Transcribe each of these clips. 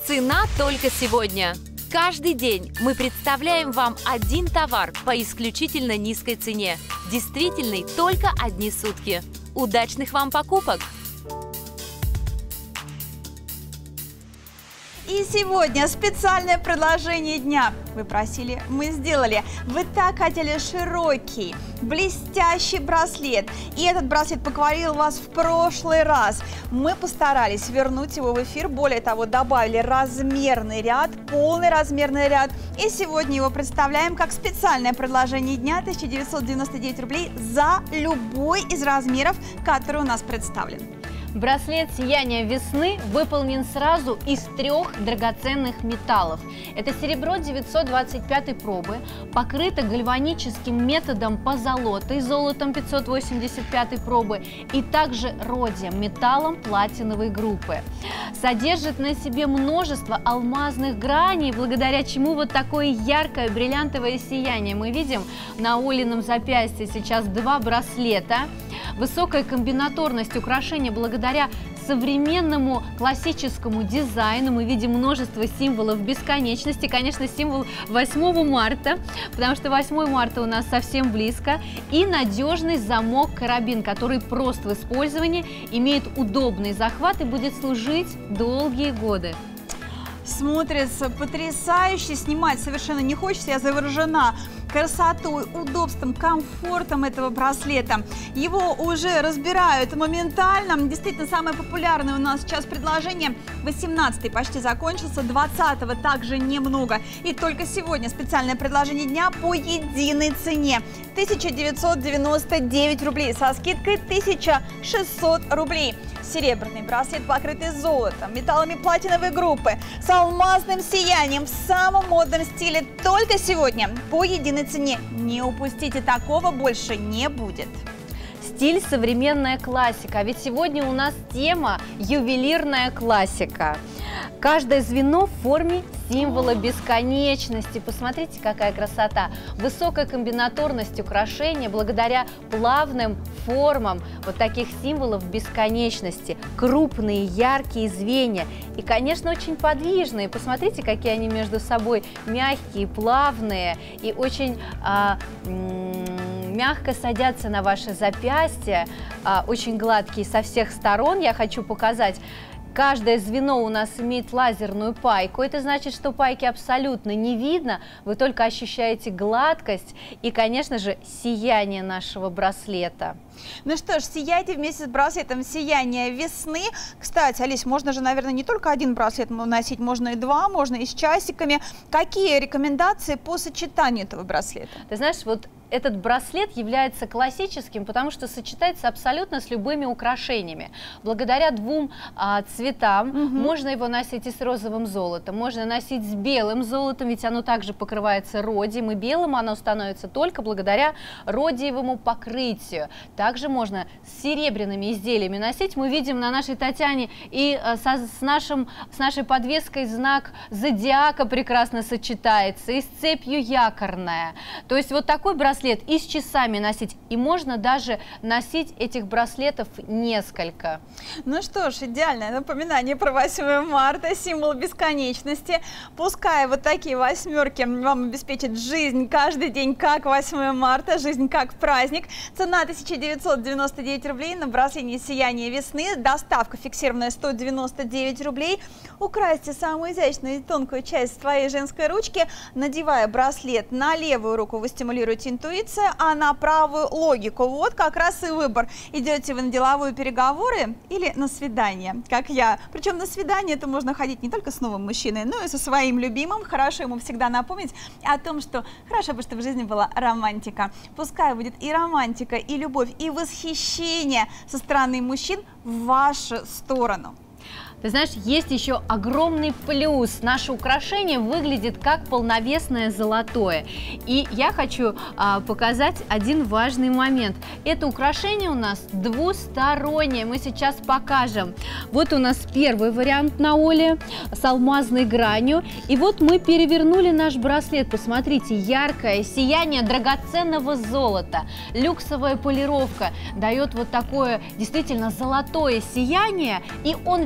Цена только сегодня. Каждый день мы представляем вам один товар по исключительно низкой цене, действительной только одни сутки. Удачных вам покупок! И сегодня специальное предложение дня. Вы просили, мы сделали. Вы так хотели широкий, блестящий браслет. И этот браслет покорил вас в прошлый раз. Мы постарались вернуть его в эфир. Более того, добавили размерный ряд, полный размерный ряд. И сегодня его представляем как специальное предложение дня. 1999 рублей за любой из размеров, который у нас представлен. Браслет «Сияние весны» выполнен сразу из 3 драгоценных металлов. Это серебро 925 пробы, покрыто гальваническим методом позолотой, золотом 585 пробы и также родием, металлом платиновой группы. Содержит на себе множество алмазных граней, благодаря чему вот такое яркое бриллиантовое сияние. Мы видим на Олином запястье сейчас 2 браслета. Высокая комбинаторность украшения благодаря современному классическому дизайну. Мы видим множество символов бесконечности. Конечно, символ 8 марта, потому что 8 марта у нас совсем близко. И надежный замок-карабин, который прост в использовании, имеет удобный захват и будет служить долгие годы. Смотрится потрясающе, снимать совершенно не хочется, я заворожена красотой, удобством, комфортом этого браслета. Его уже разбирают моментально. Действительно, самое популярное у нас сейчас предложение. 18-й почти закончился, 20-го также немного. И только сегодня специальное предложение дня по единой цене. 1999 рублей со скидкой 1600 рублей. Серебряный браслет, покрытый золотом, металлами платиновой группы, с алмазным сиянием в самом модном стиле. Только сегодня по единой цене. Не упустите, такого больше не будет. Стиль современная классика, ведь сегодня у нас тема ювелирная классика. Каждое звено в форме символа бесконечности. Посмотрите, какая красота. Высокая комбинаторность украшения благодаря плавным формам вот таких символов бесконечности. Крупные, яркие звенья и, конечно, очень подвижные. Посмотрите, какие они между собой мягкие, плавные и очень мягко садятся на ваши запястья, очень гладкие со всех сторон. Я хочу показать. Каждое звено у нас имеет лазерную пайку. Это значит, что пайки абсолютно не видно. Вы только ощущаете гладкость и, конечно же, сияние нашего браслета. Ну что ж, сияйте вместе с браслетом «Сияние весны». Кстати, Олесь, можно же, наверное, не только один браслет носить, можно и 2, можно и с часиками. Какие рекомендации по сочетанию этого браслета? Ты знаешь, вот этот браслет является классическим, потому что сочетается абсолютно с любыми украшениями. Благодаря 2 цветам можно его носить и с розовым золотом, можно носить с белым золотом, ведь оно также покрывается родием, и белым оно становится только благодаря родиевому покрытию. Также можно с серебряными изделиями носить. Мы видим на нашей Татьяне и с нашей подвеской знак зодиака прекрасно сочетается, и с цепью якорная. То есть вот такой браслет и с часами носить, и можно даже носить этих браслетов несколько. Ну что ж, идеальное напоминание про 8 марта, символ бесконечности. Пускай вот такие 8 вам обеспечат жизнь каждый день, как 8 марта, жизнь как праздник. Цена 1999 рублей на браслете «Сияние весны», доставка фиксированная 199 рублей. Украсьте самую изящную и тонкую часть своей женской ручки, надевая браслет на левую руку, вы стимулируете интуицию, а на правую логику. Вот как раз и выбор. Идете вы на деловые переговоры или на свидание, как я. Причем на свидание это можно ходить не только с новым мужчиной, но и со своим любимым. Хорошо ему всегда напомнить о том, что хорошо бы, чтобы в жизни была романтика. Пускай будет и романтика, и любовь, и восхищение со стороны мужчин в вашу сторону. Ты знаешь, есть еще огромный плюс. Наше украшение выглядит как полновесное золотое. И я хочу показать один важный момент. Это украшение у нас двустороннее. Мы сейчас покажем. Вот у нас первый вариант на Оле с алмазной гранью. И вот мы перевернули наш браслет. Посмотрите, яркое сияние драгоценного золота. Люксовая полировка дает вот такое действительно золотое сияние. И он визуально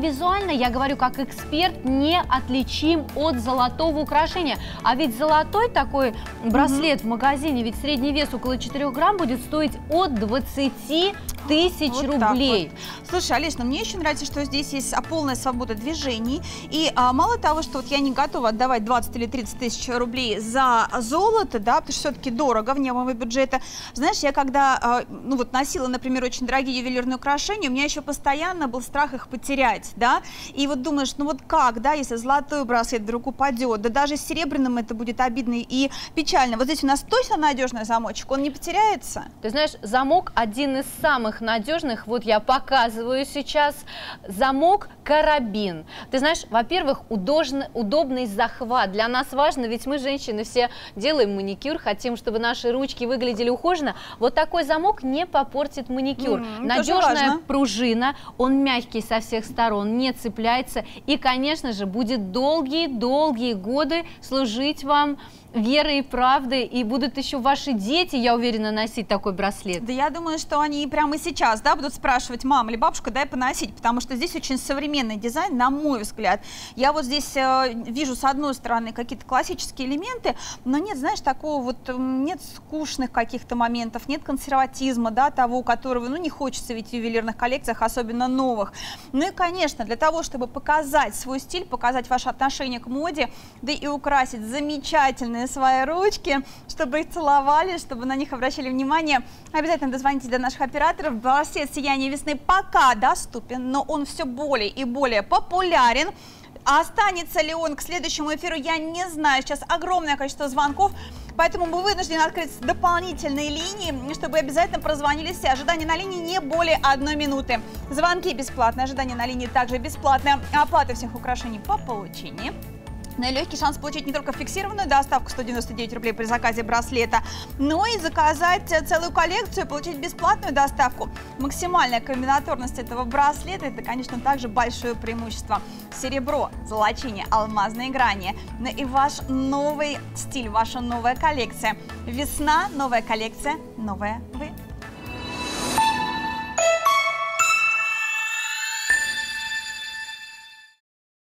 реально, я говорю как эксперт, не отличим от золотого украшения. А ведь золотой такой браслет в магазине, ведь средний вес около 4 грамм будет стоить от 20 тысяч рублей. Вот. Слушай, Олеж, мне еще нравится, что здесь есть полная свобода движений. И мало того, что вот я не готова отдавать 20 или 30 тысяч рублей за золото, да, потому что все-таки дорого, вне моего бюджета. Знаешь, я когда ну вот носила, например, очень дорогие ювелирные украшения, у меня еще постоянно был страх их потерять, да. И вот думаешь, ну вот как, да, если золотой браслет вдруг упадет, да даже с серебряным это будет обидно и печально. Вот здесь у нас точно надежный замочек, он не потеряется? Ты знаешь, замок один из самых надежных, вот я показываю сейчас, замок карабин. Ты знаешь, во-первых, удобный захват. Для нас важно, ведь мы, женщины, все делаем маникюр, хотим, чтобы наши ручки выглядели ухоженно. Вот такой замок не попортит маникюр. Надежная пружина, он мягкий со всех сторон, не цепляется и, конечно же, будет долгие-долгие годы служить вам верой и правдой, и будут еще ваши дети, я уверена, носить такой браслет. Да я думаю, что они прямо сейчас, да, будут спрашивать: мама или бабушка, дай поносить, потому что здесь очень современный дизайн, на мой взгляд. Я вот здесь вижу, с одной стороны, какие-то классические элементы, но нет, знаешь, такого вот, нет скучных каких-то моментов, нет консерватизма, да, того, которого, ну, не хочется ведь в ювелирных коллекциях, особенно новых. Ну и, конечно, для того, чтобы показать свой стиль, показать ваше отношение к моде, да и украсить замечательные свои ручки, чтобы их целовали, чтобы на них обращали внимание, обязательно дозвоните до наших операторов. Браслет «Сияние весны» пока доступен, но он все более и более популярен. А останется ли он к следующему эфиру, я не знаю. Сейчас огромное количество звонков, поэтому мы вынуждены открыть дополнительные линии, чтобы обязательно прозвонили все. Ожидание на линии не более 1 минуты. Звонки бесплатные, ожидание на линии также бесплатное. Оплата всех украшений по получении. Легкий шанс получить не только фиксированную доставку 199 рублей при заказе браслета, но и заказать целую коллекцию и получить бесплатную доставку. Максимальная комбинаторность этого браслета – это, конечно, также большое преимущество. Серебро, золочение, алмазные грани. Но и ваш новый стиль, ваша новая коллекция. Весна, новая коллекция, новая вы.